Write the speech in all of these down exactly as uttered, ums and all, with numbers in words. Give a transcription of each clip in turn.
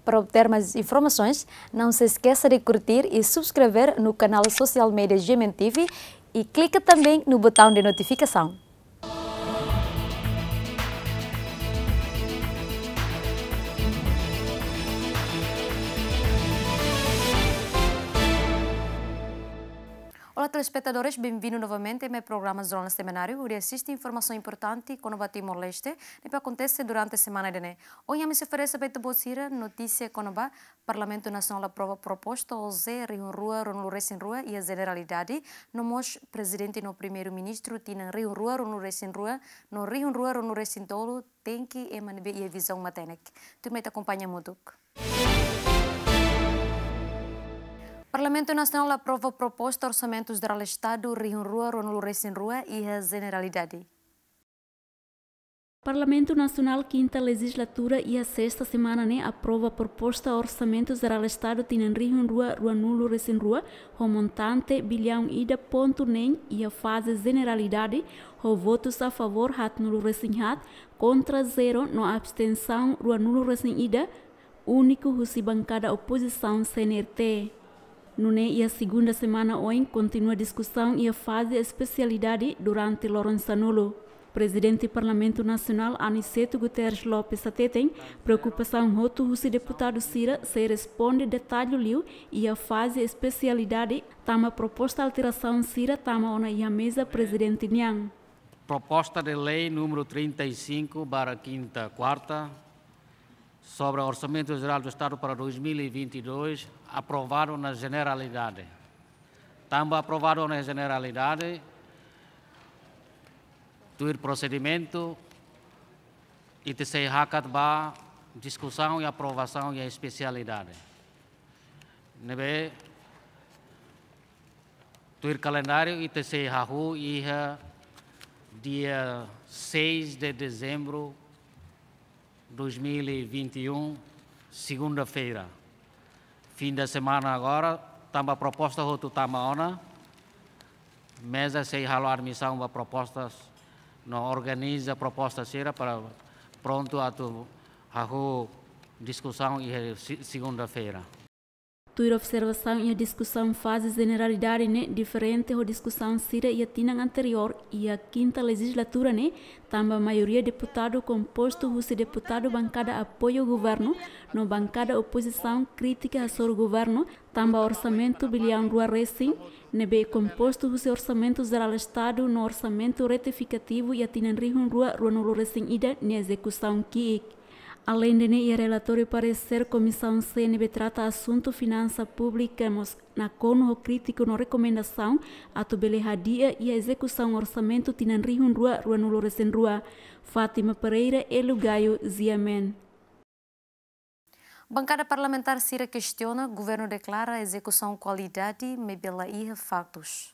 Para obter mais informações, não se esqueça de curtir e subscrever no canal social media G M N T V e clique também no botão de notificação. Olá, telespectadores, bem-vindos novamente ao meu programa Jornal Semanário, onde assiste informação importante quando o Timor-Leste e que acontece durante a semana de né. Hoje me se oferece para você notícia quando o Parlamento Nacional aprova proposta ao Zé Rio Rua, Ronaldo Recém Rua e a Generalidade. No mos presidente e no primeiro-ministro tinham Rio Rua, Ronaldo Recém Rua, no Rio Rua, Ronaldo Recém Tolo, tem que emanar e a visão materna. Tu me acompanha muito. O Parlamento Nacional aprova a proposta Orçamento Geral do Estado, Rio Rua, Ronaldo Recém Rua e a Generalidade. Parlamento Nacional, quinta legislatura e a sexta semana né, aprova a proposta Orçamento Geral do Estado tinha Rio Rua, Ronaldo Recém Rua, o montante bilhão ida ponto nem e a fase Generalidade, o votos a favor hat nulo recém hat, contra zero no abstenção Ronaldo Recém ida, único husi bancada oposição C N R T. No né, e a segunda semana hoje continua a discussão e a fase especialidade durante Lourenço Nulo. Presidente do Parlamento Nacional, Aniceto Guterres Lopes Atetem, preocupação roto o deputado Cira se responde detalhe liu e a fase especialidade tama proposta alteração Cira tama ona e a mesa presidente Niang. Proposta de lei número trinta e cinco barra quinta quarta sobre o Orçamento Geral do Estado para dois mil e vinte e dois, aprovado na Generalidade. Também aprovado na Generalidade, do procedimento e de se hakat ba discussão e aprovação e a especialidade. Nebe, do calendário e de se hahu ia dia seis de dezembro de dois mil e vinte e um, segunda-feira. Fim da semana agora, também a proposta do Tamaona, mesa se halo admissão para propostas, não organiza proposta será para pronto a tu hahu discussão e segunda-feira. Tua observação e a discussão fase generalidade né, diferente da discussão Cira e a tinang anterior e a quinta legislatura né, também a maioria deputado composto do deputado bancada apoio ao governo, no bancada oposição crítica ao governo, também orçamento bilhão rua recém, nebe composto do orçamento geral do Estado no orçamento retificativo e a tinang Rio Rua Ronaldo Recém ida na execução que além de né, o relatório parecer Comissão C N B trata assunto finança pública na cono crítico na recomendação a tubelehadia e a execução orçamento tinan Rio Rua Ronaldo Recém Rua. Fátima Pereira e Lugaio Ziamen. Bancada parlamentar Cira questiona, governo declara execução qualidade, me bela e factos.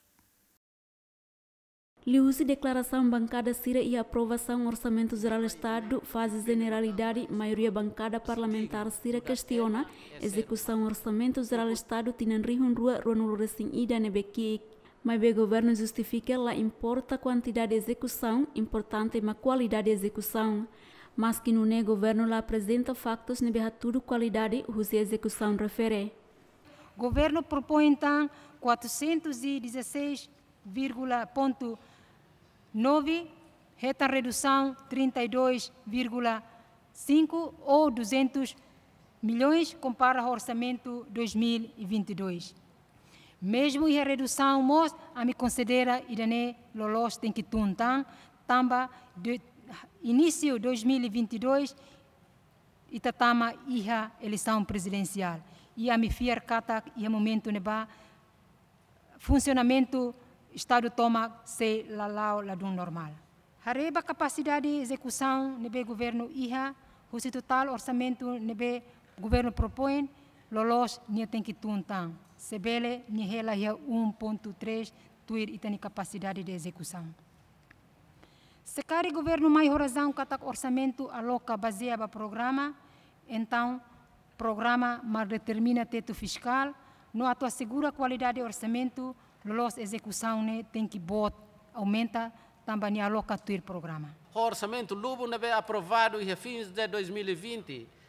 Liusi declaração bancada Cira e aprovação orçamento geral do Estado, fase generalidade, maioria bancada parlamentar Cira questiona, execução orçamento geral do Estado tinan Rio Rua Ronaldo Recém ida nebequik. Mas o governo justifica la importa quantidade de execução, importante ma qualidade de execução. Mas que no né governo la apresenta factos nebe tudo qualidade, whose execução refere. Governo propõe então quatrocentos e dezesseis vírgula nove, reta redução trinta e dois vírgula cinco ou duzentos milhões compara ao orçamento dois mil e vinte e dois. Mesmo a redução, mos a me considera idane lolos tem que tuntan tamba de início de dois mil e vinte e dois itatama iha eleição presidencial e a me fiar kata e a momento neba funcionamento Estado toma se lalau ladum normal. Hareba capacidade de execução nebe governo iha, o total orçamento nebe governo propõe, lolos nia tem que tuntan. Sebele nia hela ia um ponto três tuir itani capacidade de execução. Se cada governo mais razão kata orçamento aloca baseia ba programa, então programa mas determina teto fiscal, no ato assegura qualidade de orçamento, lolos execução né tem que bot aumenta também aloca tuir programa. O orçamento lubo nebe aprovado em fins de dois mil e vinte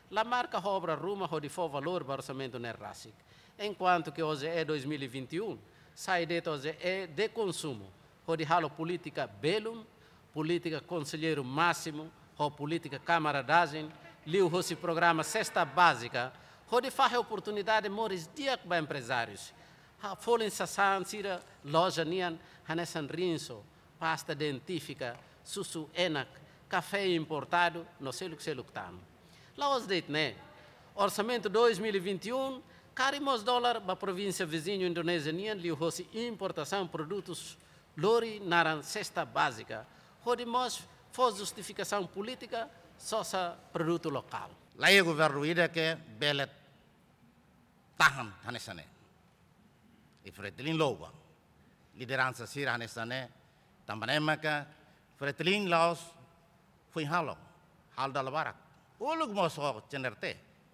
a marca obra Ruma de for valor para o orçamento NERRASIC. Enquanto que hoje é dois mil e vinte e um, sai de hoje é de consumo, de halo política belum, política conselheiro máximo, ou política camaradagem, liu o programa cesta básica, de fazer oportunidade moris dia para empresários. A folha sasan sira loja nian, hanesan rinso, pasta dentífica, susu enak, café importado, não sei o que se luctamos. Lá os deit, né? Orçamento dois mil e vinte e um, carimos dólar para a província vizinha indonésia nian, liu o importação produtos lori naran cesta básica, onde nós faz justificação política só sa produto local. Lá é o governo ida que belet tahan hanesane. E fretelin loba. Liderança sira hanesane. Também maka fretelin laos foi halo. Hal da barak. Ulug mo so cenerte.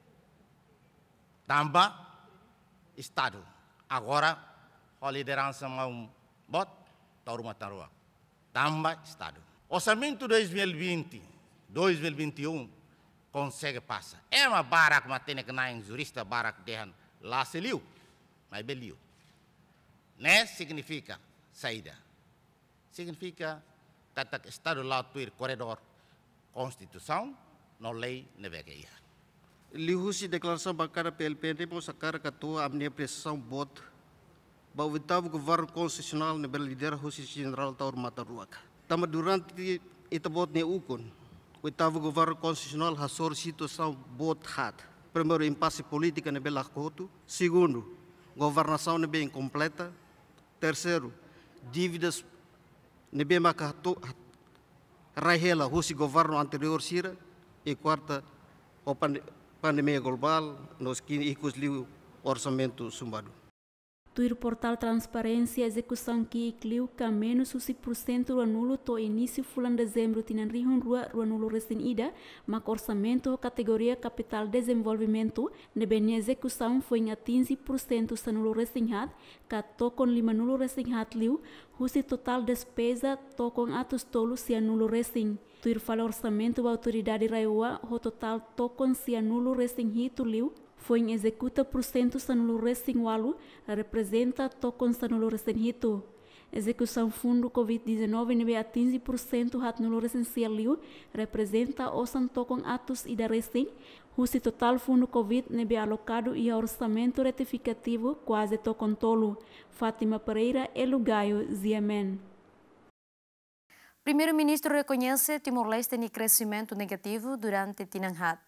Tamba estado. Agora a liderança mau bot Tauruma Tarua. Tamba Estado. Orçamento dois mil e vinte, dois mil e vinte e um consegue passar. É uma barra que tem que não jurista barra que deixam lá se liu, mas beliu. Né significa saída. Significa que Estado lá tuir corredor Constituição, não lei nevegueia. Liu-se declaração bancária P L P D para sacar que a tua amnia pressão bot o oitavo governo constitucional ne lidera o general Tauruma Tarua. Tama durante ita bot ne ukon, o oitavo governo constitucional hasor situação bot hat. Primeiro, impasse política ne bela coto. Segundo, governação ne bem incompleta. Terceiro, dívidas ne bem macato raihela o governo anterior sira. E quarta, a pandemia global nos que icos liu orçamento sumbado. Tuir portal transparência execução que incluiu que menos o cinco por cento anulo to início fulan dezembro tinan rihun rua anulo recém ida, mas orçamento categoria capital desenvolvimento nebenia execução foi em quinze por cento sanulo recém hat, que to com lima nulo recém hat liu, husi total despesa to com atos tolo se anulo recém. Tuir fala orçamento da autoridade raiua, o total to com se anulo recém hito liu, foi em executa por cento sanulo recém walu, representa to com sanulo recém hito. Execução fundo covid dezenove nebe a quinze por cento hat nulo recém liu, representa o santo com atos ida recém, husi total fundo covid nebe alocado e orçamento retificativo quase to com tolo. Fátima Pereira, Elugaio, Ziemen. Primeiro-ministro reconhece Timor-Leste em crescimento negativo durante Tinanhat.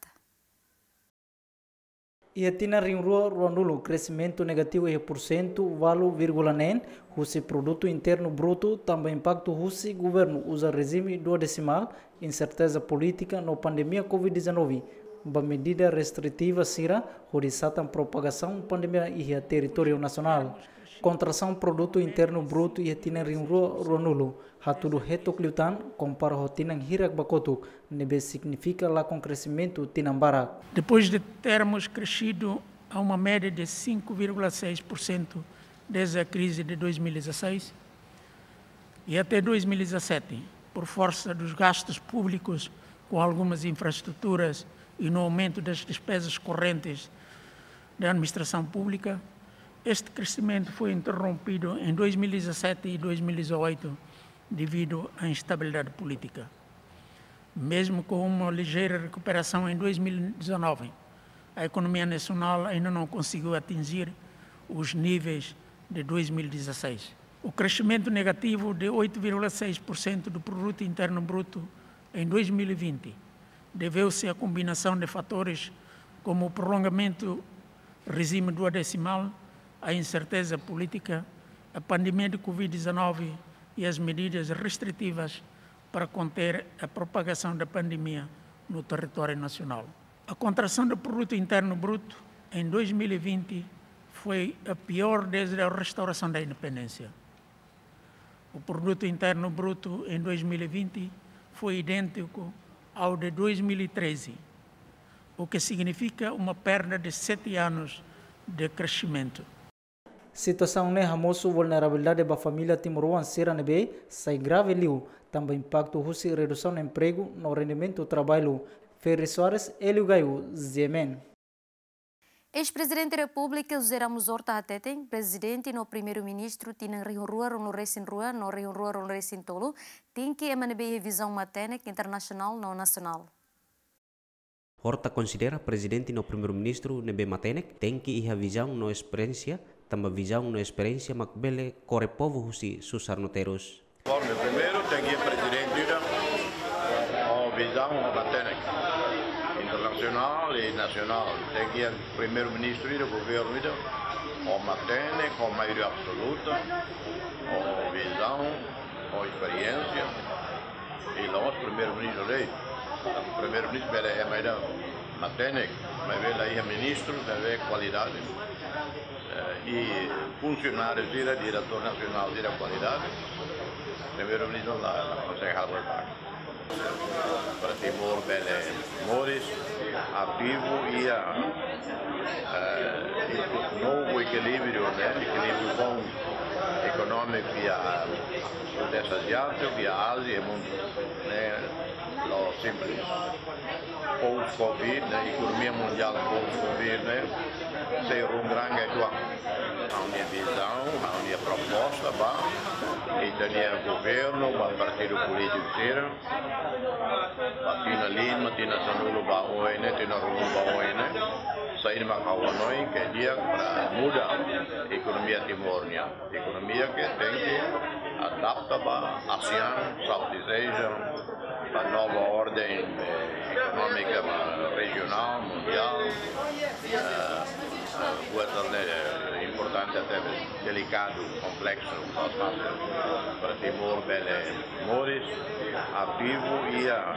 E a Tina Rinrua Ruanulo, crescimento negativo de um por cento, valo vírgula nem, o produto interno bruto, também impacto o governo usa regime duodecimal, incerteza política no pandemia covid dezenove, uma medida restritiva sira, horizontal propagação pandemia e a território nacional. Contração produto interno bruto e a Tina Rinrua Ruanulo, hatudo reto cliutan, compara o Tina Hirak Bakotu, nebe significa lá com crescimento Tinambara. Depois de termos crescido a uma média de cinco vírgula seis por cento desde a crise de dois mil e dezesseis e até dois mil e dezessete, por força dos gastos públicos com algumas infraestruturas e no aumento das despesas correntes da administração pública, este crescimento foi interrompido em dois mil e dezessete e dois mil e dezoito devido à instabilidade política. Mesmo com uma ligeira recuperação em dois mil e dezenove, a economia nacional ainda não conseguiu atingir os níveis de dois mil e dezesseis. O crescimento negativo de oito vírgula seis por cento do produto interno bruto em dois mil e vinte deveu-se à combinação de fatores como o prolongamento do regime duodecimal, a incerteza política, a pandemia de covid dezenove e as medidas restritivas para conter a propagação da pandemia no território nacional. A contração do produto interno bruto em dois mil e vinte foi a pior desde a restauração da independência. O produto interno bruto em dois mil e vinte foi idêntico ao de dois mil e treze, o que significa uma perda de sete anos de crescimento. Situação ne hamoso vulnerabilidade da família timoruan sera nebe sai grave liu, também impacto husi redução de emprego no rendimento do trabalho. Ferri Soares, Elio Gaio, Zemen. Ex-presidente da República, José Ramos Horta Hateten, presidente no primeiro-ministro, tinha Rio Rua, no Recin Rua, no Rio Rua, no Recin Tolo, tem que emaneber revisão maténica internacional não nacional. Horta considera presidente no primeiro-ministro nebe matenek tem que ir a visão no experiência, também visão no experiência macbele core povo husi susarnoteros. Bom, primeiro tem que ir presidente a visão matenek internacional e nacional. Tem que ir primeiro-ministro do governo a matenek, a maioria absoluta, a visão, a experiência e nós primeiro-ministro lei. O primeiro-ministro é mais matének, mas ele é ministro, deve qualidade e funcionário dira diretor nacional dira qualidade. O primeiro-ministro lá consegue abordar. Para Timor Bele Mores, ativo e a novo equilíbrio, né, equilíbrio bom econômico e a Sudeste Asiático e a Ásia e mundo, né. Lo simples. Post-Covid, a economia mundial post-Covid, né? Ser um grande atual. Há uma visão, há uma proposta, bah, e tem o governo, o partido político inteiro, Tina Lima, Tina Sanulo Baoi, né? Tina Rulo Baoi, né? Sair uma Kawanoi, que é dia para mudar a economia timornia. Economia que tem que adaptar para a ASEAN, Southeast Asia, a nova ordem econômica regional, mundial, uh, é importante, até delicado, complexo, para Timor Bele Mores, ativo e a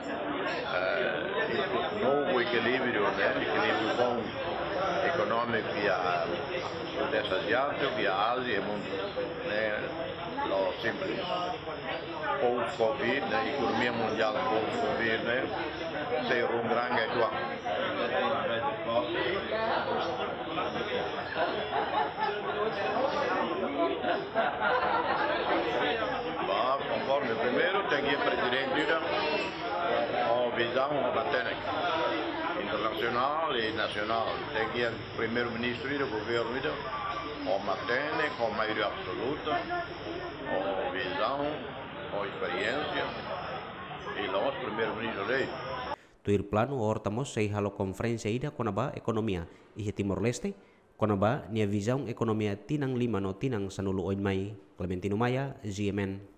uh, novo equilíbrio, né? Equilíbrio bom econômico e a Sudeste Asiático e a Ásia e mundo, né? Lo simples. Post-Covid, a economia mundial post-Covid, né? Ser um grande atual. Conforme primeiro tem que ir presidente a visão matének internacional e nacional. Tem que ir primeiro-ministro do governo a matének, a maioria absoluta, a visão, a experiência e nós primeiro-ministro lei. Tuir plano hortamos sei halo conferência ida konaba ekonomia ihe Timor Leste konaba nia visão ekonomia tinang lima no tinang sanulu oinmai Clementino Maya Z M N.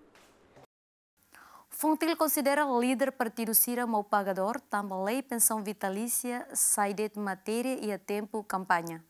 Fontil considera líder partido Sira mau pagador, também lei pensão vitalícia, sai de matéria e a tempo campanha.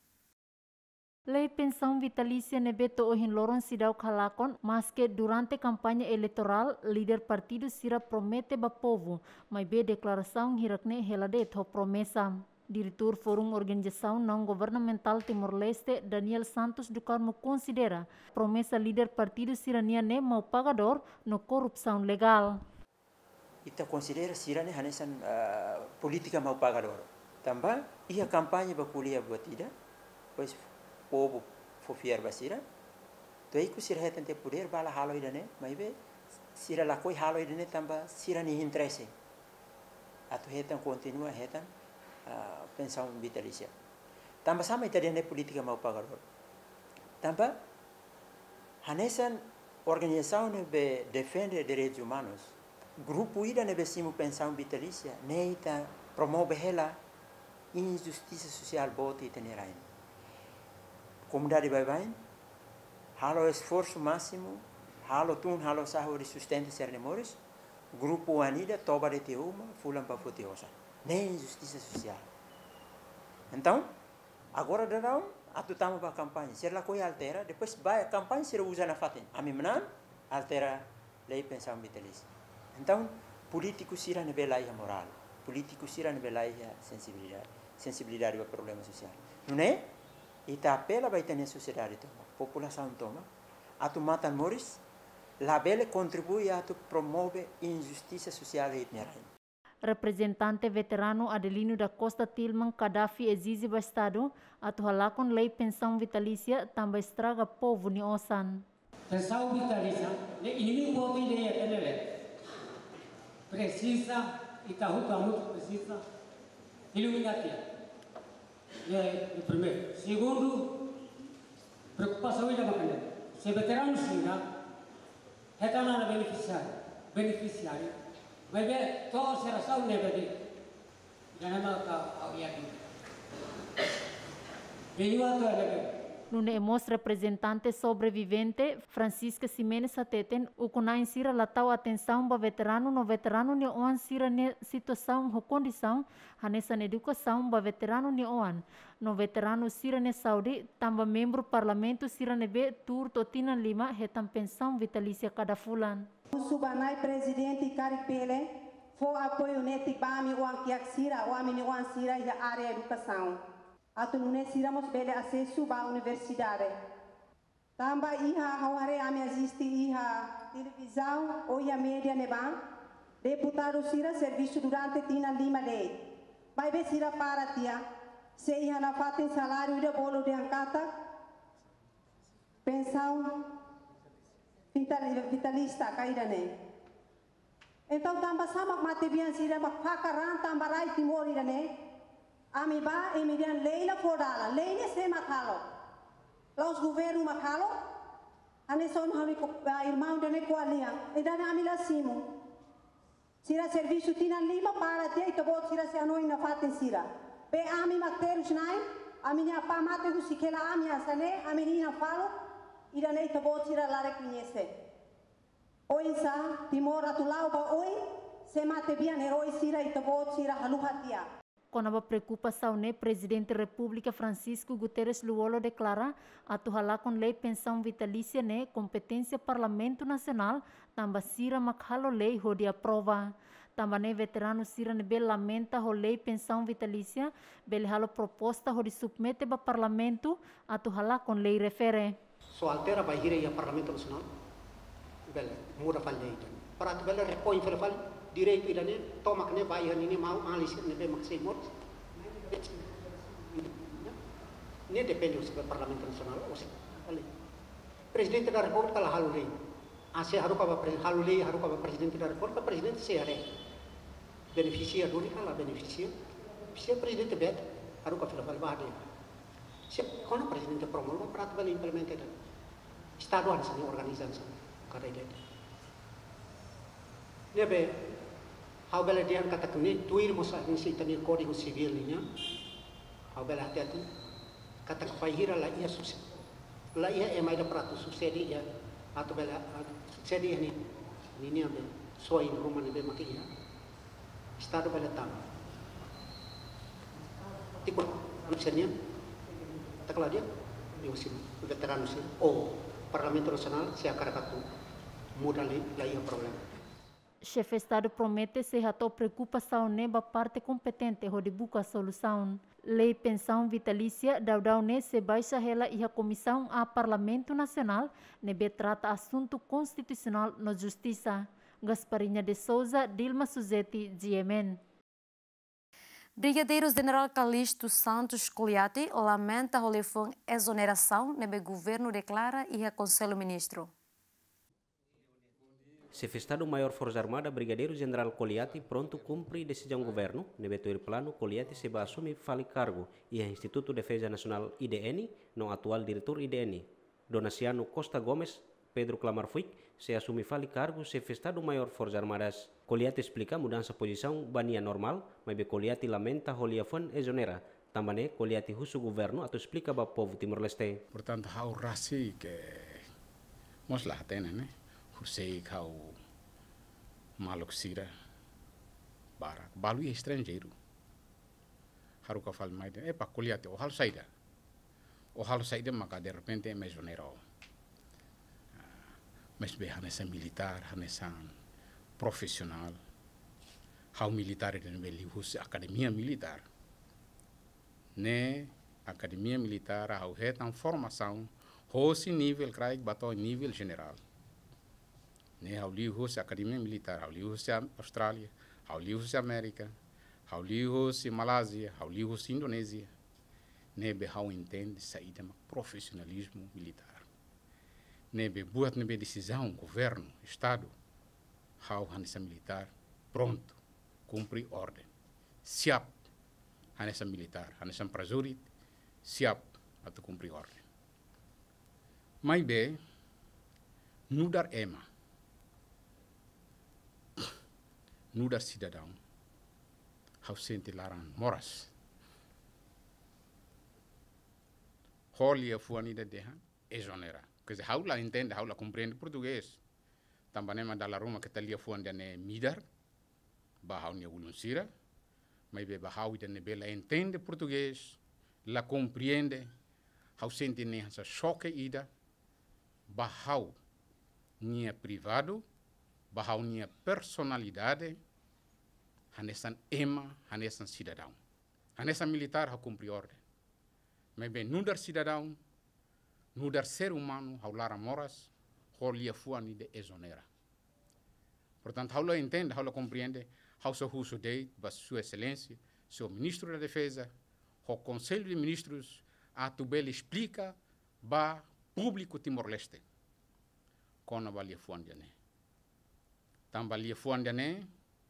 Lei pensão vitalícia nebeto ohin loron sidau kalakon, mas que durante campanha eleitoral, líder partido Sira promete ba povo, mas be declaração hirakne heladet ho promessa. Diretor Fórum Organização Não Governamental Timor-Leste, Daniel Santos do Carmo, considera promessa líder partido Sirania ne mau pagador no corrupção legal. Ita considera Sirania hanesan uh, política mau pagador. Também, ia campanha ba kuliah batida, pois povo fofiar basira. Tuai ku Sira hetan te poder bala halo idane, mas be Sira lakoi halo idane tamba Sirani interesse. Atu hetan continua hetan Uh, pensão vitalícia. Também sama italiana política mau pagador. Também hanesan organização que defende direitos humanos. Grupo ida nebe simu pensão vitalícia, neita promove ela injustiça social bote itenerain. Comunidade baibain, halo esforço máximo, halo tun halo sahuri sustento sernemores. Grupo anida toba de teuma, fulan pa futiosa. Nem justiça social. Então, agora darão a tutama para a campanha. Se ela coi altera, depois vai a campanha se usa na fatin. A mim não altera lei pensão vitalícia. Então, político sira na belaia moral, político sira na belaia sensibilidade, sensibilidade para problema social. Não é? E tá apela vai ter na sociedade toma, população toma. A tu mata moris, la bela contribui a tu promove injustiça social e etniana. Representante veterano Adelino da Costa Tilman Gaddafi exige ao Estado atuar com lei pensão vitalícia também estraga povo ni osan. Pensão vitalícia, inimigo boa ideia, precisa Itaú muito precisa iluminar. É o primeiro. Segundo, preocupação da macana. Se veterano singa, é tanto beneficiário, beneficiário, mas é toda a geração neve já não é a viagem. Veio a tua Nunemos representante sobrevivente Francisca Ximenes Ateten o kuna insira latau atenção para veterano no veterano ni oan sira ne situação ou condição hanessa na educação para veterano ni oan no veterano sira ne Saudi tamba membro parlamento sira ne be tur totina lima hetam pensão vitalícia cada fulan. Subanai presidente Caripele for apoio neti bami oan kiak sira oan ni oan sira ya área educação. Atu nune siramos bele acesso à universidade. Tamba iha haware ame assiste iha televisão ou ia média neba. Deputado sira serviço durante tina lima lei. Vai ver sira para tia. Se iha na fatem salário de bolo de ancata. Pensão vitalista caída ne. Então tamba sama mate bian sira bakaran tamba rai timor ida ne. Ami ba emilian leila fodala leila se makalo los governo makalo ane son hami irmão dane koalia e dane ami la simo sira serviço tina lima para te ito bot sira se anoi na faten sira pe ami makteru snai ami nia pa mate hu sikela ami asane ami nina falo idane ito bot sira la reconhece oi sa timor atulau ba oi se mate bian heroi sira ito bot sira haluhatia. Com a preocupação, né, presidente da República Francisco Guterres Luolo declara atuhala com lei pensão vitalícia, né, competência Parlamento Nacional, tamba sira makhalo lei ho de aprova. Tamba né, veterano sira ne bel lamenta ho lei pensão vitalícia, bel halo proposta ho de submete ba Parlamento atuhala com lei refere. So altera ba hire ya Parlamento Nacional, bel muda falha itu. Para tu bel repõe fal direito idane tomak ne vai hani ne mau analisir ne be maksai mot ne depende do Parlamento Nacional oleh Presidente da República la halulei ase haru ka halulei haru ka Presidente da República Presidente se are beneficia duri kala beneficia se Presidente bet haru ka fila fal bade se kono Presidente promulga prat bal implemented Estado an sani organização kada ide ne be how bela dia kata kini tuir mosa ni si tani kodigo civil ni nya how bela hati-hati kata kafahira la ia sus la ia e mai da prato sucedi ya atau bela sucedi ni ni ni ambe so in rumah ni be makia estado bela tam tipo amsenia takla dia di usim veteran usim oh Parlamento Nacional se acaracatu mudali la ia problema. Chefe Estado promete se a tua preocupação neba parte competente de buscar solução. Lei pensão vitalícia daudau ne se baixa ela e a comissão a Parlamento Nacional nebe trata assunto constitucional na Justiça. Gasparinha de Souza, Dilma Suzeti, G M N. Brigadeiro General Calixto Santos Coliati lamenta a rolefão exoneração nebe governo declara e a Conselho Ministro. Chefe Estado-Maior Força Armada Brigadeiro General Coliati pronto cumpre decisão governo, nebeto ir plano Coliati se vai assumir fale cargo e a Instituto de Defesa Nacional I D N, no atual diretor I D N. Donaciano Costa Gomes, Pedro Clamarfuic, se assume fale cargo Chefe Estado-Maior Força Armadas. Coliati explica mudança posição bania normal, mas be Coliati lamenta holiafon exonera. Também Coliati husu governo atau explica ba povo Timor-Leste. Portanto, hau rasi que mos lá tem, né? Sei que o maluco sira bara balu é estrangeiro haru ka fal mais é para Coliati o hal saída o hal saída maka de repente é mesonero mas be hanessa militar hanessa profissional hau militar de nível hus academia militar né academia militar hau retan formação hosi nível craig bato nível general. Ne hau liu se Academia Militar, hau liu se Austrália, hau liu se América, hau liu se Malásia, hau liu se Indonésia. Ne be hau entende saída de profissionalismo militar. Ne be buat nebe decisão, governo, Estado, hau hanessa militar pronto cumprir ordem. Siap hanesan militar, hanesan prajurit, siap atau cumprir ordem. Mas bem, nudar ema, nudar cidadão, hau sente larang moras. Holia fuanida deha, exonera. Quer dizer, hau la entende, hau la compreende português. Também é da Roma que está ali fuan dane midar, bahau nia ulunsira, mas be bahau dane bela entende português, la compreende, hau sente ne essa choque ida, bahau nia privado, bahau nia personalidade, hanesan ema, hanesan cidadão. Hanesan militar hau cumprir ordem. Mas bem, nudar cidadão, nudar ser humano, hau lara moras, holia fuani de exonera. Portanto, hau lo entende, hau lo compreende, hau so huso de, ba sua excelência, seu ministro da defesa, o conselho de ministros, a tubele explica, ba público Timor-Leste. Kona ba lia fuan diane. Tamba lia fuan diane,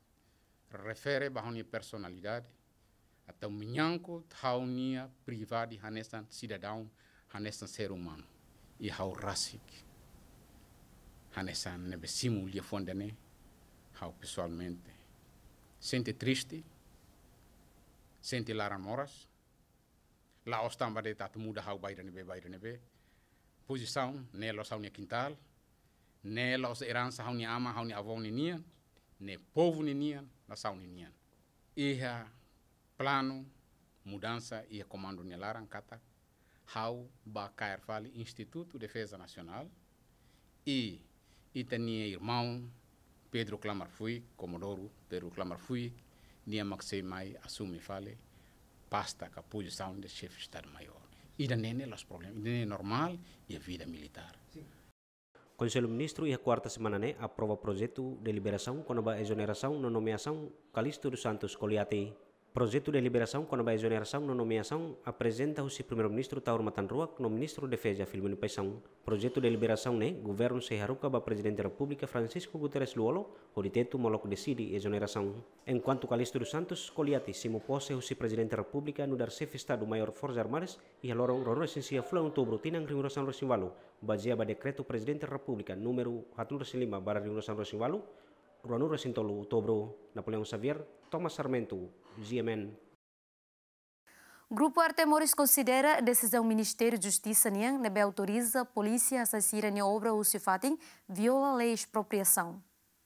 refere ba haunia personalidade, atau menyanko haunia privadi hanesan cidadão, hanesan ser humano. E hau rasik. Hanesan nebesimu lia fuan diane, hau pessoalmente. Sente triste, sente laran moras, la ostamba de tatu muda hau baira nebe baira nebe, posição, ne los hau nia quintal, ne los herança hau nia ama, hau nia avó nian, ne povo nian, la sau nian. Iha plano, mudança e comando nia laran kata, hau ba cair fali Instituto de Defesa Nacional, e itania irmão, Pedro Clamar Fui, Comodoro Pedro Clamar Fui, nia maxei mai assume fale, pasta a posição de chefe de Estado-Maior. E da nene os problemas, e nene normal e a vida militar. Conselho Ministro e a quarta semana né aprova projeto de liberação com a exoneração na nomeação Calixto dos Santos Coliati. Projeto de liberação com a exoneração na nomeação apresenta o primeiro-ministro Taur Matanruak no ministro de Defesa Filomeno Paisão. Projeto de liberação né governo se haruka ba presidente da República Francisco Guterres Luolo o diteto molok decide exoneração. Enquanto Calixto dos Santos Coliati se mopose o presidente da República no dar chefe Estado Maior Forças Armadas e alorong rono esensia flan outubro tinang rinuração Rosinvalu baseia ba decreto presidente da República número quatorze cento e lima barra rinuração Rosinvalu Ruanura Sintolo, Outubro, Napoleão Xavier, Thomas Sarmento, G M N. Grupo Artemores considera a decisão do Ministério da Justiça Niang nebe autoriza a polícia a assistir a obra ou se fatem viola a lei de expropriação.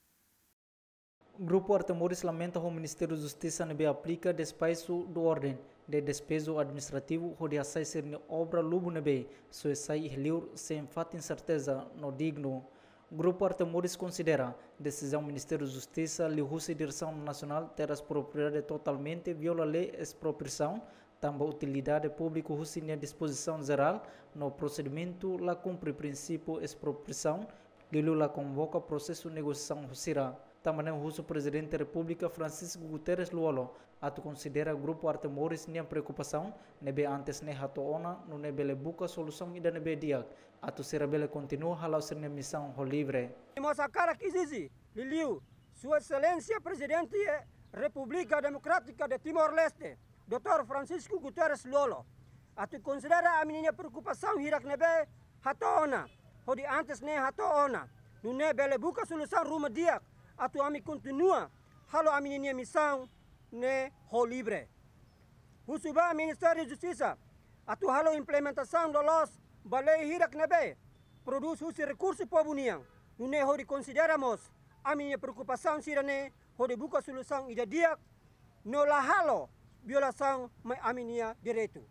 Grupo Artemores lamenta que o Ministério da Justiça nebe aplica despejo do ordem de despejo administrativo onde assistir a obra lubo nebe so sai liur sem fatem certeza no digno. Grupo Artemores considera a decisão do Ministério da Justiça lhe a direção nacional ter as propriedades totalmente viola a lei de expropriação, também a utilidade pública a disposição geral no procedimento lá cumpre o princípio de expropriação, lhe lá convoca processo de negociação Husira. Também o presidente da República Francisco Guterres Luolo atu considera o Grupo Artemores nem preocupação nebe antes ne hato ona no nebe le buka solução ida nebe diak atu serabele continua halau ser missão ho livre. Moça cara que existe Liliu Sua Excelência Presidente República Democrática de Timor-Leste doutor Francisco Guterres Luolo atu considera a minha preocupação hirak nebe hato ona hodi antes ne hato ona no nebe le buka solução ruma diak atu ami continua halo a minha missão ne ho livre. O suba Ministério da Justiça atu halo implementação do los balei hirak nebe produz os recursos pobuniang no ne ho consideramos a minha preocupação sirane ho de buka solução ida dia no la halo violação mai a minha direito.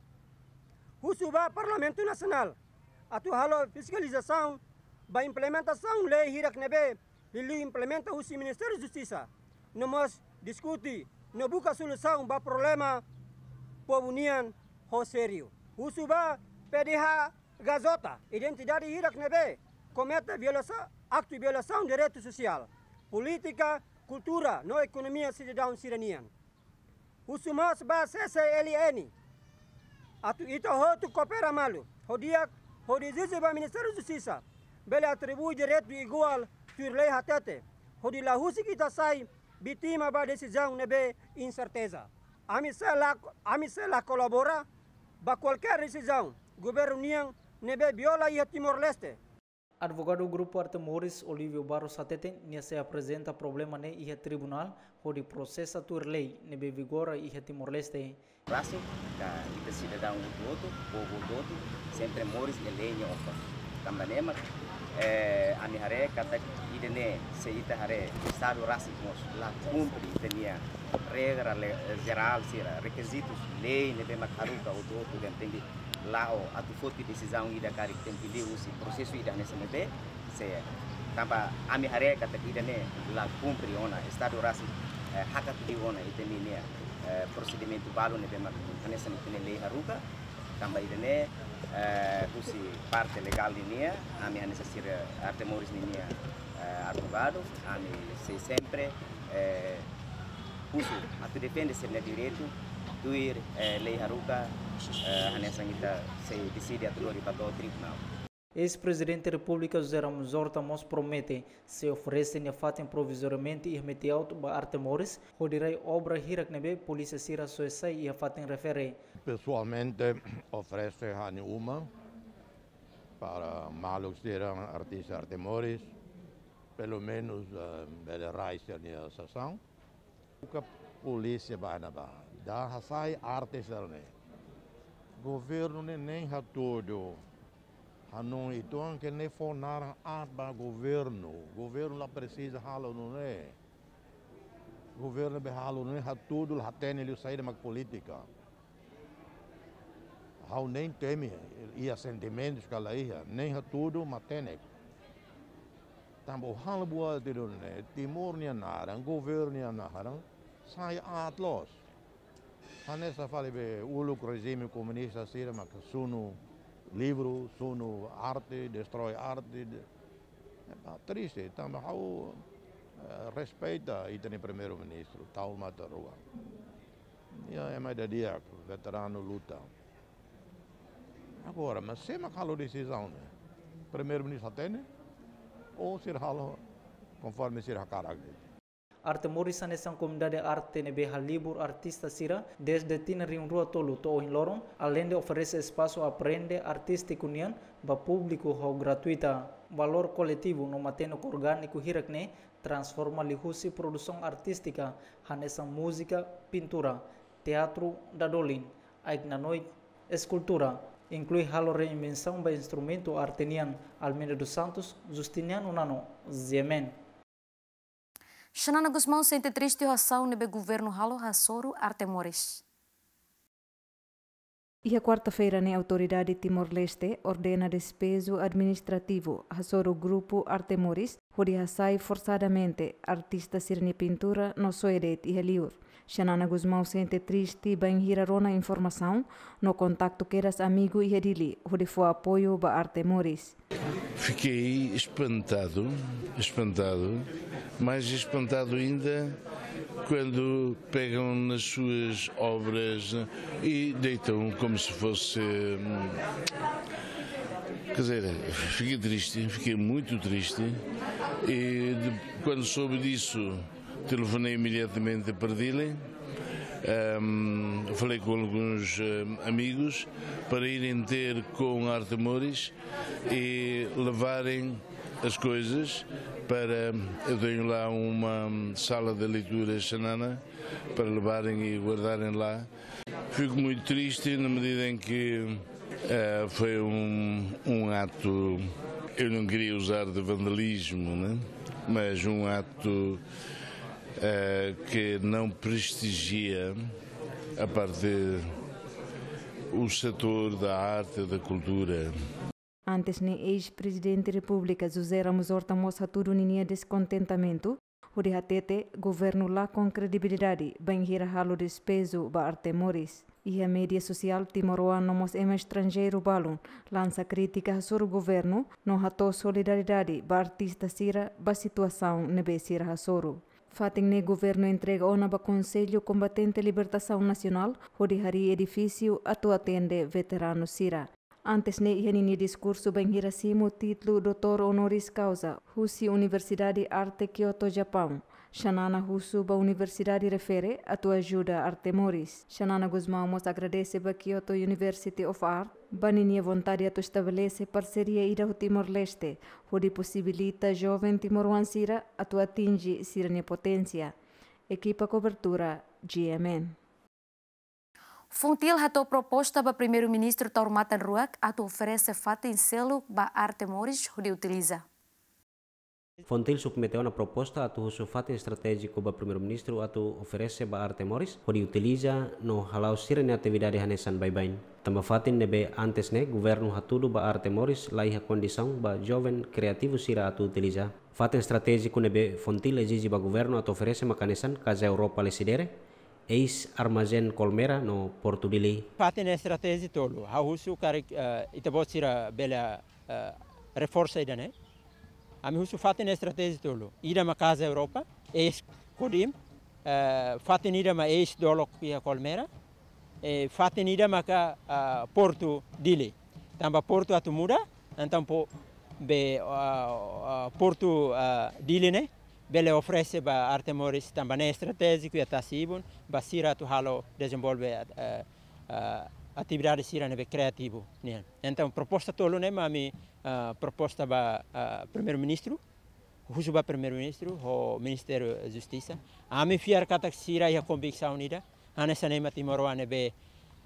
O suba Parlamento Nacional atu halo fiscalização ba implementação lei hirak nebe Lili implementa o Ministério da Justiça. Nós discute, não busca solução para o problema pobunian ho sério. O suba P D H Gazota, identidade hirak nebe, comete violação, acto de violação de direito social, política, cultura, não economia cidadão siranian. O sumas ba C C L N, atu ito ho tu coopera malu, ho dia, ho dizizi ba Ministério da Justiça, bele atribui direito igual tur lei hatete, hodi la husi kita sai vítima ba decisão nebe incerteza. Ami sela ami sela colabora ba qualquer decisão governo niang nebe viola ia Timor-Leste. Advogado do Grupo Artemores, Olívio Barros Sateten, se apresenta problema ne ia tribunal, onde processa tur lei nebe vigora ia Timor-Leste. Classe, que cidadão do outro, povo do outro, sempre mores e lei em opa. Também é a minha ré, kata idene se ita hare estado racic mos lá cumpre tenia regra geral sira requisitos lei nebe makaruka o do outro tem lá o atu foto decisão ida cari tem que ler o processo ida nesse nebe se tamba a minha ré kata idene lá cumpre ona estado racic haka tu ona itenia procedimento balo nebe makaruka nesse lei haruka tamba idene kusi parte legal linia, a minha necessidade Artemores linia advogado, a mim sei sempre uso a tu defende ser direito, tu ir lei haruka, a nessa kita se decide a tu ir para o tribunal. Ex-presidente da República José Ramos Horta Mos promete se oferecem a fatem provisoriamente e imediato para Artemores, rodirei obra hirak nebe polícia sira soesai e a fatem refere. Pessoalmente oferece a nenhuma para malos serão artista Artemores, pelo menos ele raisa a sessão. A polícia vai na barra, dá sai artista né. Governo nem ha todo. Não então que nem fornar aba governo, governo lá precisa halo não é, governo be halo não é ha tudo lá tem ele sair da política, hau nem teme ia sentimentos que lá ia nem ha tudo mas tem, tambo halo boa de não é, Timor nem nada, governo nem nada, sai atlos, hanessa fale be ulu regime comunista sira mas sunu livro, sono arte, destrói arte. É triste, também how respeita e tem primeiro-ministro, tal Matarua. E é mais da dia, veterano luta. Agora, mas se me calo decisão, né? Primeiro-ministro tem, ou se halo conforme se a caráter. Artemores nessa comunidade arte nebe halibur artista sira desde tina ring rua tolu to in lorong além de oferecer espaço a aprender artístico nian ba público ho gratuita valor coletivo no mateno orgânico hirakne transforma lihusi produção artística hanessa música pintura teatro dadolin aik na noite escultura inclui halo reinvenção ba instrumento artenian Almeida dos Santos Justiniano Nano Zemen. Xanana Guzmão sente triste ação nebe governo halo Hasoro Artemores. E a quarta-feira, a autoridade Timor-Leste ordena despeso administrativo Hasoro Grupo Artemores, onde sai forçadamente artista sirne pintura no Soeret e Heliur. Xanana Guzmão sente triste bem hirarona informação no contacto que eras amigo e edili, onde foi apoio para Artemores. Fiquei espantado, espantado, mais espantado ainda quando pegam nas suas obras e deitam como se fosse... Quer dizer, fiquei triste, fiquei muito triste e de, quando soube disso telefonei imediatamente para Dile, um, falei com alguns um, amigos para irem ter com Artemores e levarem as coisas para, eu tenho lá uma sala de leitura xanana, para levarem e guardarem lá. Fico muito triste na medida em que uh, foi um, um ato, eu não queria usar de vandalismo, né? Mas um ato uh, que não prestigia a parte o setor da arte, da cultura. Antes, o ex-presidente da República, José Ramos Horta, mostra tudo ninha descontentamento, o de hatete, governo lá com credibilidade, bem hira halo despeso para Artemores. E a mídia social timoroano mos ema estrangeiro balon, lança crítica sobre o governo, não hatou solidariedade para artista sira, para situação nebe sira hasoro. Fatem ne governo entrega ona para Conselho Combatente Libertação Nacional, onde hari edifício atu atende veterano sira. Antes ne ihanini discurso bem hirasimo título doutor honoris causa, Husi Universidade Arte Kyoto, Japão. Xanana Husu ba Universidade refere a tua ajuda Artemoris. Xanana Guzmão mos agradece ba Kyoto University of Art, baninia vontade a estabelece parceria ida ao Timor-Leste, onde possibilita jovem timoruansira a tu atinge sirania potência. Equipa cobertura G M N. Fontil hato proposta ba primeiro-ministro Taurumatan Ruak atu oferece fata em selo ba Artemoris onde utiliza. Fontil submeteu uma proposta atu husu fatin estratégico ba primeiro-ministro atu oferece ba Artemoris onde utiliza no halau sirene atividade hanesan baibain. Tamba fatin nebe antes ne governo hatudo ba Artemoris laiha condição ba jovem criativo sira atu utiliza. Fatin estratégico nebe Fontil exige ba governo atu oferece makanesan casa Europa lesidere eis armazém Colmera no Porto Dili. Fatin estratégia tolo. Ha husu kari itabot sira bela reforça ida ne. Ami husu fatin estratégia tolo. Ida ma casa Europa, eis kodim, fatin ida ma eis dolok ia Colmera, fatin ida ma ka Porto Dili. Tamba Porto atu muda, então po be Porto Dili ne. Bele oferece ba Artemoris também estratégico e atasibun ba sira tu halo desenvolve uh, uh, atividade sira nebe criativo né. Então proposta tolo né mami uh, proposta ba uh, primeiro-ministro, husu ba primeiro-ministro, o Ministério da Justiça. A mi fiar kata sira ia convicção unida, anessa nema Timoroa nebe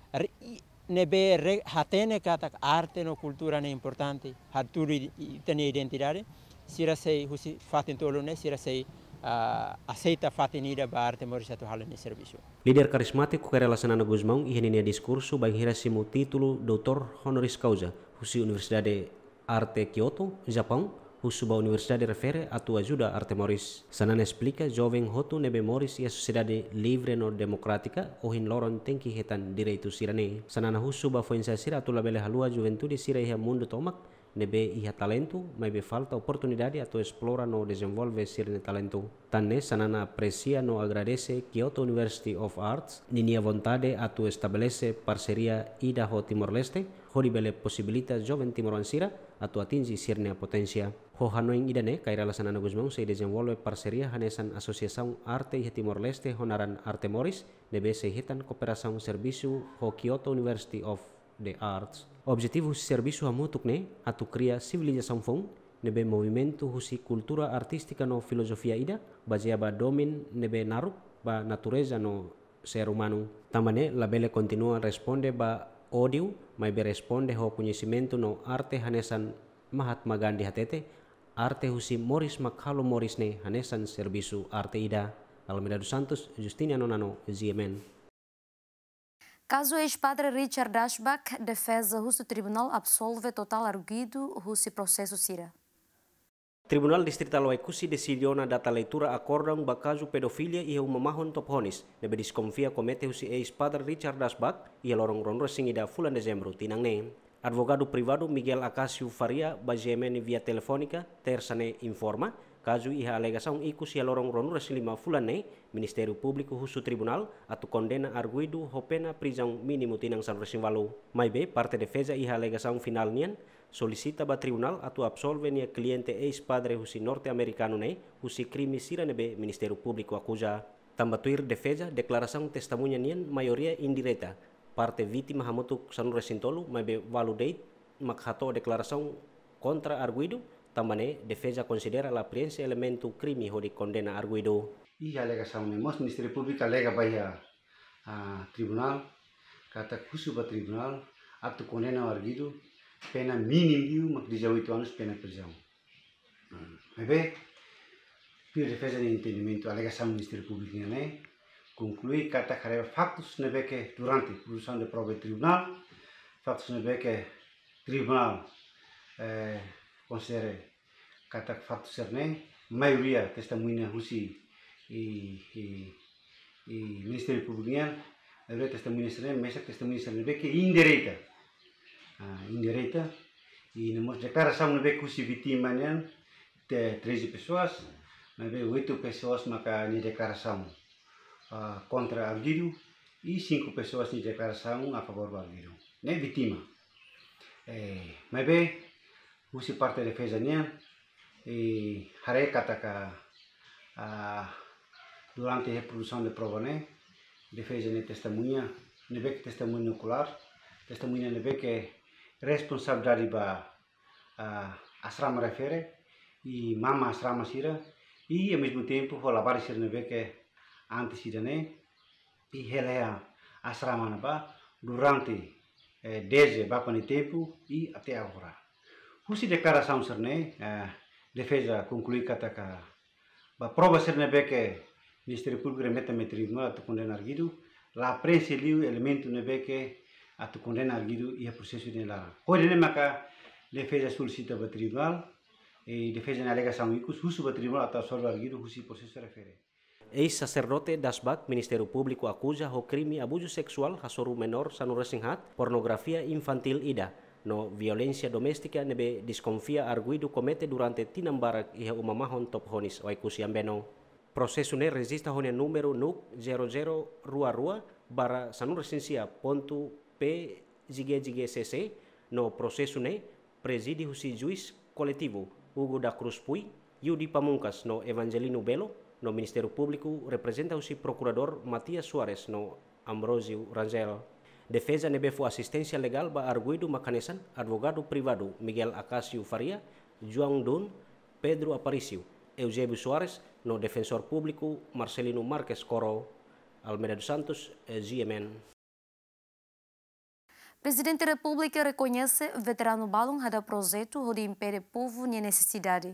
nebe hatene kata arte no cultura ne importante, haturu tem identidade. Sira sei husi fatin tolo ne sira sei uh, aceita fatinida ba Artemoris atu hal ni serviço. Líder carismático que relacionado Guzmão e nenia discurso bang hirasimu título doutor honoris causa husi Universidade Arte Kyoto, Japão, husu ba Universidade refere atu ajuda Artemoris. Sanana explica jovem hotu nebe moris e a sociedade livre no democrática ohin loron tenki hetan direito sirane. Sanana husu ba foinsa sira atu labele halua juventude sira iha mundo tomak nebe iha talento, mas be falta oportunidade atau explora no desenvolve sirne talento. Tanne sanana aprecia no agradece Kyoto University of Arts, ninia vontade atau estabelece parceria ida ho Timor-Leste, hori bele possibilita jovem timoransira atau atingi sirne potencia. Ho hanoing idane kairala sanana Guzmão se desenvolve parceria hanesan Asociação Arte iha Timor-Leste honaran Artemoris, nebe se hitan cooperação serviço ho Kyoto University of the Arts. O objetivo husi serviço hamutuk ne atu cria civilização fong nebe movimento husi cultura artística no filosofia ida baseada ba domin nebe naruk ba natureza no ser humano. Também labele continua responde ba audio mai be responde ho conhecimento no arte hanesan Mahatma Gandhi hatete arte husi Morris Makhalo Morris ne hanesan serviço arte ida. Almeida dos Santos, Justiniano Nano, Z M N. Caso ex-padre Richard Ashbach, defesa do tribunal absolve total arguido do processo sira. Tribunal Distrital Waikusi decidiu na data leitura acordam ba caso pedofilia e uma mahon tophonis, nebe desconfia comete husi ex-padre Richard Ashbach e lorong ronro singida fulan dezembro tinang ne. Advogado privado Miguel Acacio Faria ba G M N via telefônica tersane informa caso iha alegação iku si lorong ronro lima fulan ne Ministério Público husu tribunal atau condena arguido ho pena prisão mínimo tinang San Resimvalu. Mai be parte defesa iha alegação final nian solicita ba tribunal atau absolve nia cliente ex-padre husi norte-americano ne husi crime sira nebe Ministério Público acusa. Tambatuir defesa declaração testemunha nian maioria indireta. Parte vítima hamutuk San Resintolu mai be validate makhato declaração contra arguido. Também defesa considera a presença elemento crime onde condena arguido. E a alegação de mos Ministério Público alega bahia a tribunal kata khusus ba tribunal atau condena arguido pena mínimo mak dezoito anos pena prisão. Bebe pia defesa de entendimento alegação do Ministério Público né conclui kata careva factos nebe que durante produção de prova de tribunal factos nebe que tribunal eh, considera kata fakta serne maioria testemunha husi e e e Ministério Público maioria testemunha serne mesa testemunha serne que indireta ah indireta e nós declaração no beco husi vítima né de treze pessoas mas be oito pessoas maka ni declaração ah, contra arguido e cinco pessoas ni declaração a favor do arguido né vítima eh mas be husi parte defesa nian e hare kata ka uh, durante a produção de prova, né? Defesa de testemunha, nebe que testemunha ocular, testemunha nebe que responsabilidade ba asrama refere e mama asrama sira e ao mesmo tempo lavar sira nebe que antes sira né e relea asrama naba durante eh, desde bapane tempo e até agora. Husi declaração sir né eh, defesa conclui kata ka ba prova sir nebe que Ministério Público remete a tribunal a condenar guido, la prensa liu elemento nebe que a condenar guido e a processo de lá. Hoje maka defesa solicita a tribunal e defesa na alegação icus husu a tribunal até solvar guido husi processo refere. Ex-sacerdote Dasbak, Ministério Público acusa o crime abuso sexual hasoru menor sanu resinghat, pornografia infantil ida, no violência doméstica nebe desconfia arguido comete durante tinambarak iha umamahon top honis oikusi ambeno. Processo ne resista hone número N U C zero zero rua rua bara sanu resensia ponto P G G C C no processo ne presidi husi juiz coletivo Hugo da Cruz Pui, Yudi Pamungkas no Evangelino Belo, no Ministério Público representa husi procurador Matias Suarez no Ambrosio Rangel. Defesa nebefu assistência legal ba arguido Macanesan, advogado privado Miguel Acacio Faria, João Dun, Pedro Aparicio, Eusébio Soares, no defensor público Marcelino Marques Coro, Almeida dos Santos, G M N. Presidente da República reconhece veterano balão hada projeto onde impede povo nem necessidade.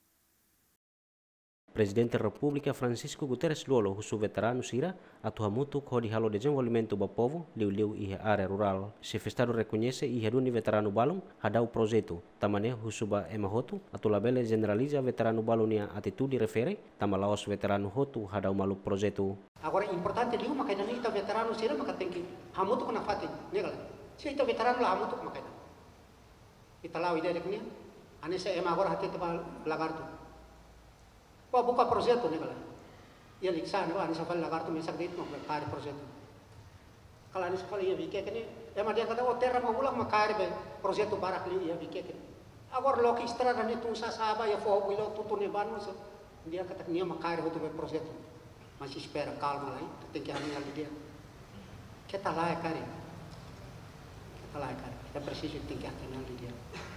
Presidente da República Francisco Guterres Lolo husu veterano sira atuha mutu ko di halo desenvolvimento ba povo liu-liu iha área rural. Chefe Estado reconhece iha duni veterano balão hadau projeto. Tamane husu ba emahotu atu labele generaliza veterano balão nia atitude refere tamalaos veterano hotu hadau malu projeto. Agora importante liu makai nani ita veterano sira maka tenki hamutu kana fati negala. Si ita veterano la hamutu makai. Ita lau ide deknia anese ema agora hati tebal lagartu. Wah buka projeto nih kalau, ya liksa nih wah ini sampai lagartu misak dit mau kari projeto. Kalau ini sekali ya bikin ini, emang dia kata oh terra mau ulang makari be projeto barak li ya bikin. Agora loki istra dan itu sasaba ya fogo ilo tutu nih banu so, dia kata nia makari itu be projeto. Masih espera calma lah, tinggi hamil dia. Kita lah kari, kita lah kari, kita preciso tinggi hamil dia.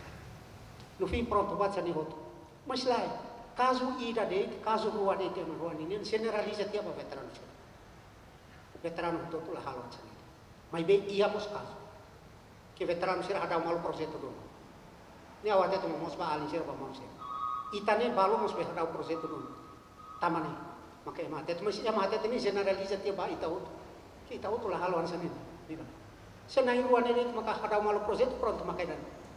No fim pronto baca nih hotu, mas lah. Caso ida de, caso rua de, tema rua ini, generaliza tiap veteran sih. Veteran itu tuh lah hal macam itu. Mas be iya mus caso. Que veteran sih ada malu projeto dulu. Ini awal itu mau mosba alin sih apa mau sih. Itane balu mus be ada projeto dulu. Tamane, makanya mati. Itu masih mati ini generaliza tiap ita itu. Kita itu lah hal macam itu. Senai rua ini maka ada malu projeto pronto makanya.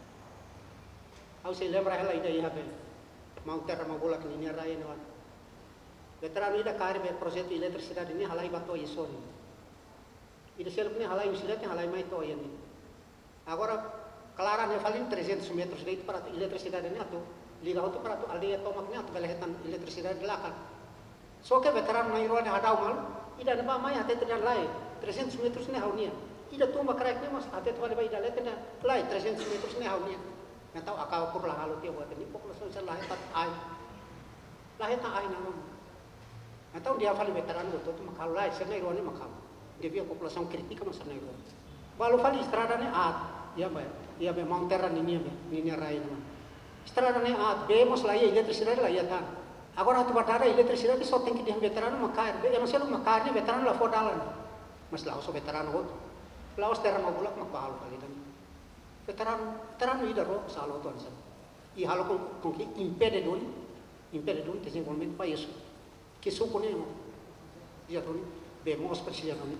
Aku sih lembra hela ida iya be. Mau terra mau bola kini raya nih. Veteran ida kari be projeto eletricidade ini halai bato iso nih. Ida selip nih halai usilatnya halai mai to ya nih. Agora kelaran ya paling trezentos metros dari para eletricidade ini atau liga itu para aldeia tomaknya atau belehetan eletricidade lakan. So ke veteran mai ruan ada mal, ida ne ba mai hate tidak lai trezentos metros nih haunia. Ida tumba kraknya mas hate tu ba ida letena lai trezentos metros nih haunia. Nggak tahu akal kur lah halu dia buat ini pokoknya selesai lahir tak ai lahir tak ai nama nggak tahu dia paling veteran itu tuh makal lahir senai ruannya makal dia biar populasi kritik sama senai ruan baru paling istradanya at ya mbak ya memang teran ini ya ini rai nama istradanya at bemos lah ya eletricidade lah ya tan agora tu batara eletricidade só tem que dia veteran makar be yang masih lu makarnya veteran lah fodalan mas lah so veteran hot lah os teran mau bulak makal paling veteran veteran ida ro salo to ansa i halo con con que impede doni impede doni desenvolvimento para isso que supone dia doni vemos precisa doni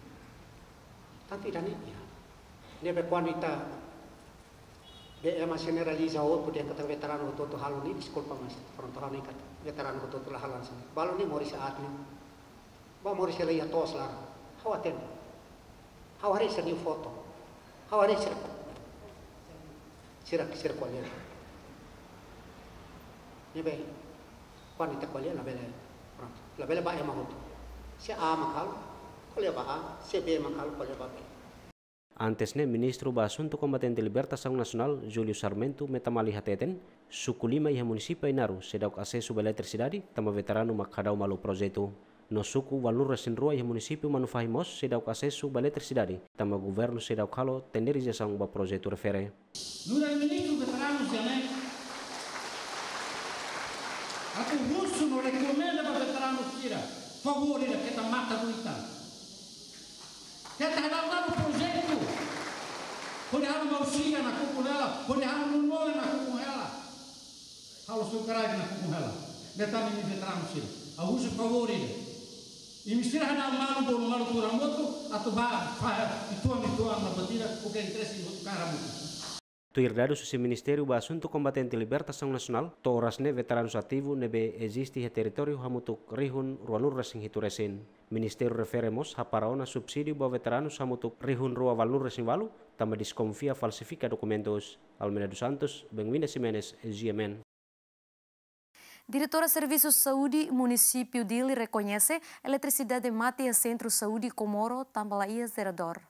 tanto ida ni ya nebe quando ita be ema generaliza outro dia kata veteran outro to halo ni desculpa mas pronto halo ni kata veteran outro to la halan sa balo ni mori saat ni ba mori sela ya tos la hawaten hawari sa ni foto hawari sa Sirak sirak kualian. Ni be, kuan ita kualian la bele, pronto. La bele ba ema hoto. Se a makal, kualian ba a, se b makal kualian ba b. Antes ne Ministro ba Assunto Combatente Libertação Nacional Júlio Sarmento metamali hateten, suku lima iha município Inaru sedauk acesso ba eletricidade tama veterano makadau malu projeto. no suku Valur Resinrua e município Manufahimos se dá o acesso à eletricidade. Também o governo se dá o calo tenderização do projeto refere. No ministro veteranos de Além, a o russo não recomenda para veteranos tira favor que está mata do Itã. Que está dando o projeto, pode dar uma auxília na cucunela, pode dar um nome na cucunela. Fala o seu caralho na cucunela. Metade de veteranos tira. A russo favor e me tira na mão do malu turamoto, a tu vai e tu me tu na batida porque interessa em cara muito. Tu herdado o Ministério do Assunto Combatente Libertação Nacional, torasne veteranos ativo nebe existe e território hamutuk rihun ruanur resing hituresin. Ministério referemos a paraona subsídio ba veteranos hamutuk rihun rua valur resing valu, também desconfia falsifica documentos. Almeida dos Santos, Benguina Simenes, G M N. Diretora Serviços de Saúde, município Dili reconhece eletricidade mate a Centro Saúde Comoro, também zerador.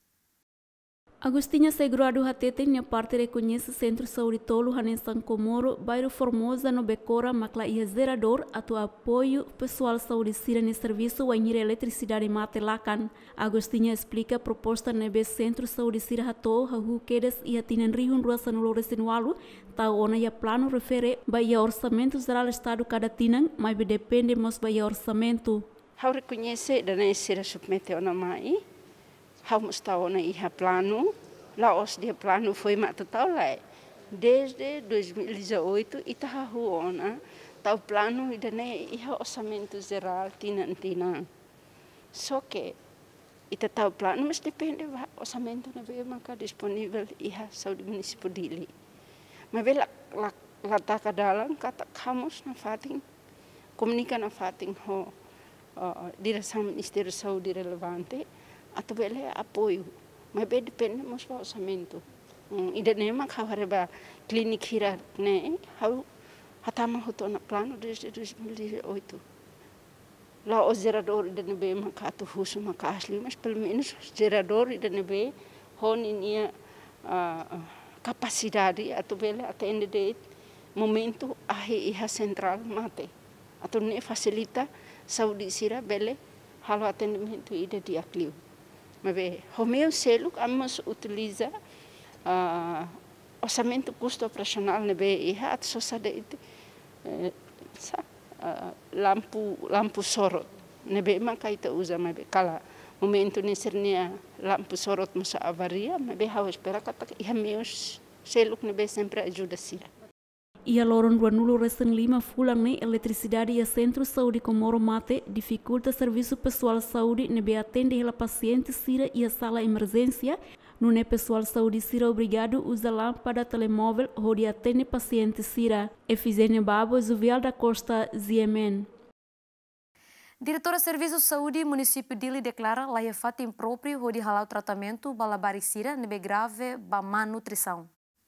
Agostinha Segurado Hatete, minha parte reconhece Centro Saúde Tolo Hanesan Comoro, bairro Formosa no Becora, Macla e Zerador, atua apoio pessoal saúde sira no serviço o anhir eletricidade mate lacan. Agostinha explica a proposta nebe Centro Saúde Sira Hato, Hahu Kedes e Atinan Riun Rua Sanulo Resinualo, tau ona ia plano refere baia orçamento geral Estado cada tinan, mas depende mos baia orçamento. Hau reconhece dana sira submete ona mai. Vamos estar na iha plano, lá os dia plano foi matutau lá. Desde dois mil e dezoito ita hahuona, tau plano ida ne iha orçamento geral tinan tinan. Só que ita tau plano mas depende do orçamento na vez maka disponível iha saúde municipal Dili. Mas vela la la taka dalam kata kamus na fating komunika na fating ho direção Ministério Saúde relevante. Atau bele apoio, mas bem depende do nosso orçamento. Ida nema kau hareba klinik hira ne, kau hatama hoto na plano desde dois mil e dezoito. Lá o gerador ida nebe maka tu husu maka asli, mas pelo menos gerador ida nebe honi nia capacidade atau bele atende de momento ahi iha central mate. Atau ne facilita saúde sira bele halo atendimento ida di Acliu. Mas o meu selo, vamos utilizar uh, orçamento custo operacional na B I H, a sociedade lampu lampu sorot. Na B I H kita usa, mas kala momento ni sernia lampu sorot masa avaria, mas hau espera kata ia meu selo na B sempre ajuda sira. Ia loron Ruanulo Resen Lima fulang ne eletricidade e Centro Saúde Comoro Mate dificulta serviço pessoal saúde nebe atende ela paciente sira e a sala emergência, no ne pessoal saúde sira obrigado usa lâmpada telemóvel onde atende paciente sira. Efizene Babo, Zuvial da Costa, Z M N. Diretora Serviços de Saúde, município Dili declara laia fato impróprio onde halau tratamento balabari sira nebe grave ba má nutrição.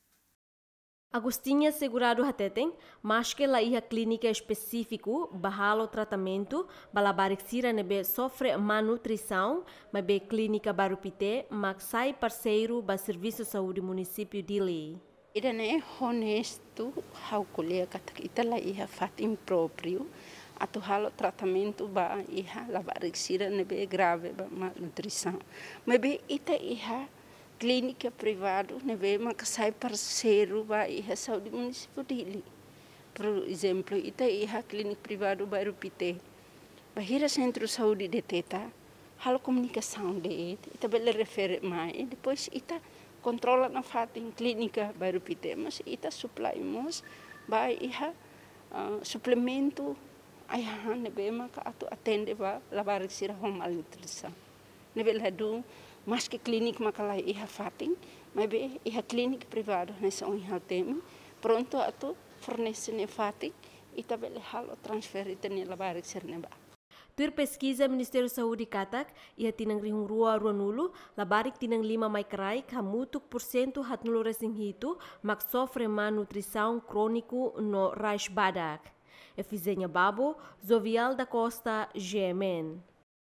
Agostinha Segurado Hateten, mas que lá ia clínica específico, bahalo tratamento, balabarik sira nebe sofre má nutrição, mas be clínica Barupité, mas sai parceiro ba serviço saúde município Dili. Ida ne honesto, hau colher kata kita lá ia fato impróprio, atu halo tratamento ba ia labarik sira nebe grave ba má nutrição, mas be ita ia clínica privada, nebe maka sai parceiro ba iha saúde municipal Dili. Por exemplo, ita iha clínica privada bairro Pite. Bahira centro saúde de Teta, halo comunicação de ita bele refere mai, depois ita controla na fatin clínica bairro Pite, mas ita suplaimos ba iha uh, suplemento ayah nebe maka atu atende ba labar sira home malnutrição. Nebe ladu mas que clínica makalai iha fating, mas be iha clínica privada nessa um tem pronto a tu fornece ne fating e também halo transferir tene labarik serneba. Tur pesquisa Ministério Saúde Katak ia tinang rihung rua ruanulu labarik tinang lima mai kerai kamutuk porcento hatnulo resing hitu mak sofre má nutrição crônico no Raish Badak. Efizenya Babo, Zovial da Costa, G M N.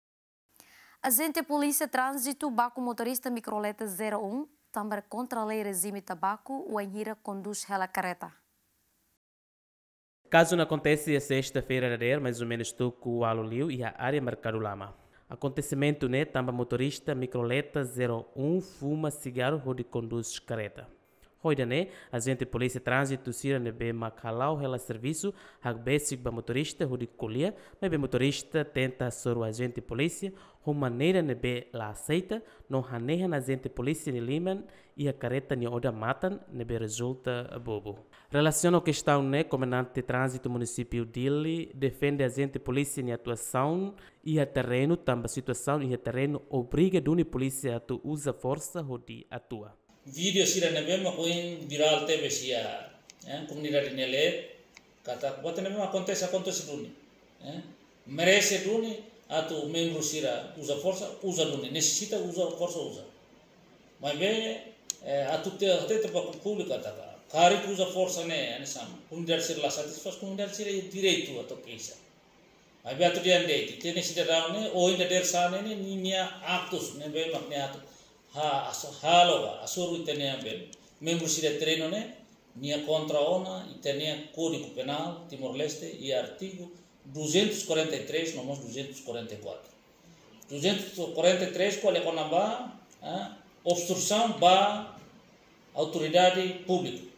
Agente Polícia Trânsito, Baco motorista microleta zero um, também contra a lei regime tabaco, o Anhira conduz ela careta. Caso não acontece a sexta-feira de mais ou menos estou com o Aloliu e a área Mercado Lama. Acontecimento né, também motorista microleta zero um fuma cigarro onde conduz carreta. Hoje né, agente de polícia trânsito sira ne be makalau hela serviço hak basic ba motorista onde colhia, mas be motorista tenta soro agente de polícia, uma maneira ne be la aceita, não haneha na agente de polícia ne liman e a carreta ne oda matan ne be resulta bobo. Relaciona a questão né, comandante de trânsito município Dili defende a agente de polícia em atuação e a terreno, também situação e a terreno obriga a polícia a usa força onde atua. Video sira na bema koin viral tebe sia eh comunidade nele kata bota na bema acontece acontece duni eh merece duni atu membro sira usa força usa duni necessita usa força usa mas bem eh atu te te te público kata kari usa força ne ane sam comunidade sira la satisfaz comunidade sira direito atau keisa mas bem atu dia ndei te necessita daune o ainda der sana ne ninia actos ne bema ne atu ha halo asuru itenia ben membro sira treino ne nia contra ona itenia código penal Timor Leste e artigo duzentos e quarenta e três no mais duzentos e quarenta e quatro duzentos e quarenta e três qual é a ba obstrução ba autoridade pública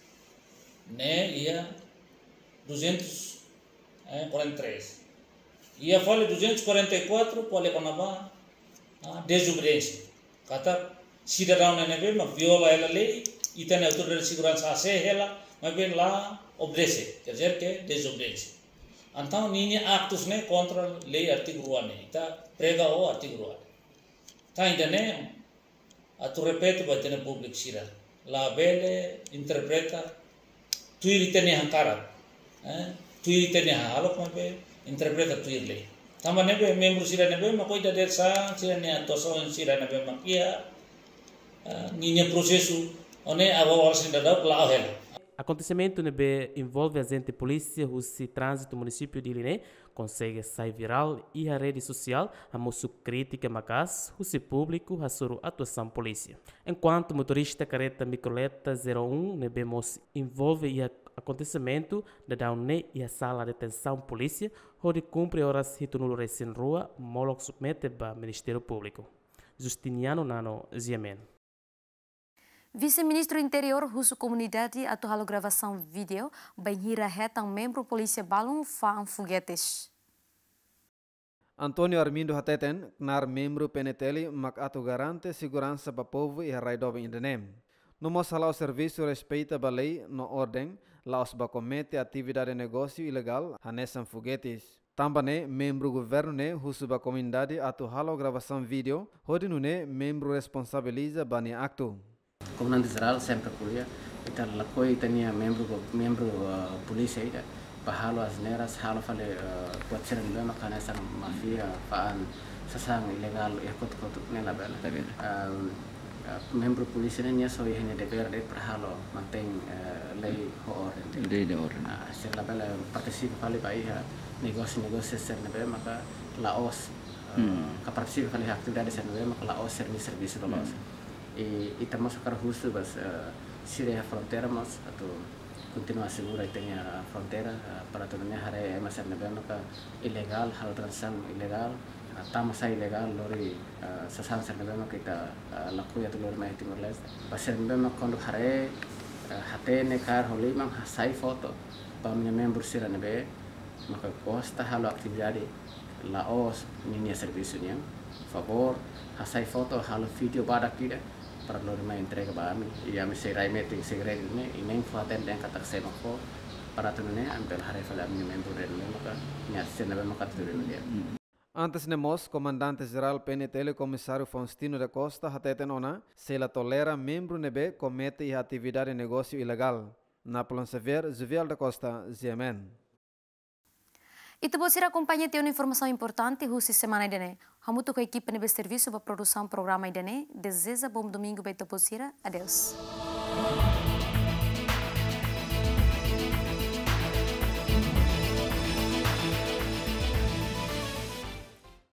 né ia duzentos e quarenta e três ia fala duzentos e quarenta e quatro qual é a ba desobediência kata cidadão na bem mas viola ela lei e tem a autoridade de segurança a ser ela mas bem lá obedece quer dizer que desobedece então ninha actos né contra lei artigo one tá prega o artigo one tá ainda né a tu repete vai ter público sira lá bele interpreta tu ele tem a cara eh tu ele tem a halo mas bem interpreta tu ele também nebe membro sira nebe mas coisa dessa sira ne atuação sira nebe mas ia ninha processo onde a voz ainda dá lá ela. Acontecimento nebe envolve agente de polícia o trânsito município de Liné consegue sair viral e a rede social a moço crítica macas o público a sua atuação polícia. Enquanto motorista carreta microleta zero um nebe mos envolve e acontecimento da daune e a sala de detenção polícia onde cumpre horas hitunulo recém rua molok submete ba Ministério Público. Justiniano Nano Ziemen. Vice-ministro Interior Russo Comunidade atual gravação vídeo bem hira retan membro polícia balão fan foguetes. Antônio Armindo Hateten, nar membro P N T L, mak atu garante segurança para povo e raidobe indenem. No mosala o serviço respeita a lei no ordem, lá os ba comete atividade de negócio ilegal, hanesan foguetes. Também membro governo ne Russo ba comunidade atual gravação vídeo, hodi nune membro responsabiliza bani acto. Comandante geral sempre kuliah kita lakoi tania membro membro uh, polisi ida pahalo as neras halo fale buat uh, sering bema kana sang mafia paan sasang ilegal ikut ikut nela bela um, uh, membro polisi nya so hanya D P R D perhalo manteng uh, lei ho orden lei de orden uh, sila bela partisip fale bai ha negosio negosio ser nebe maka laos uh, hmm. ka partisip fale aktividade ser nebe maka laos serviço serviço do laos e estamos a justo mas uh, sire a fronteira mas atau continua segura e tem a fronteira uh, para tornar hare mas na bem maka ilegal hal transação ilegal uh, tama sa ilegal lori uh, sasan sa bem maka kita uh, laku ya tu lori mai Timor Leste pasir bem maka quando hare uh, hate ne kar holi mang sai foto pa minha membro sira nebe maka costa halo atividade laos minha serviço nya favor hasai foto halo video badak kita para lori mai entrega ba ami e ami se rai meeting se rai ne inem faten den katak se mako para tunune ampel hare fala ami membro den maka nya se na maka tudure dia. Antes nemos comandante geral P N T L comissário Faustino da Costa hateten ona se la tolera membro nebe comete e atividade de negócio ilegal. Na Plonsever Zuvial da Costa Ziemen. E te você acompanha tem uma informação importante hoje semana idene. Hamuto com a equipe de serviço para produção programa idene. Deseja bom domingo para te você. Adeus.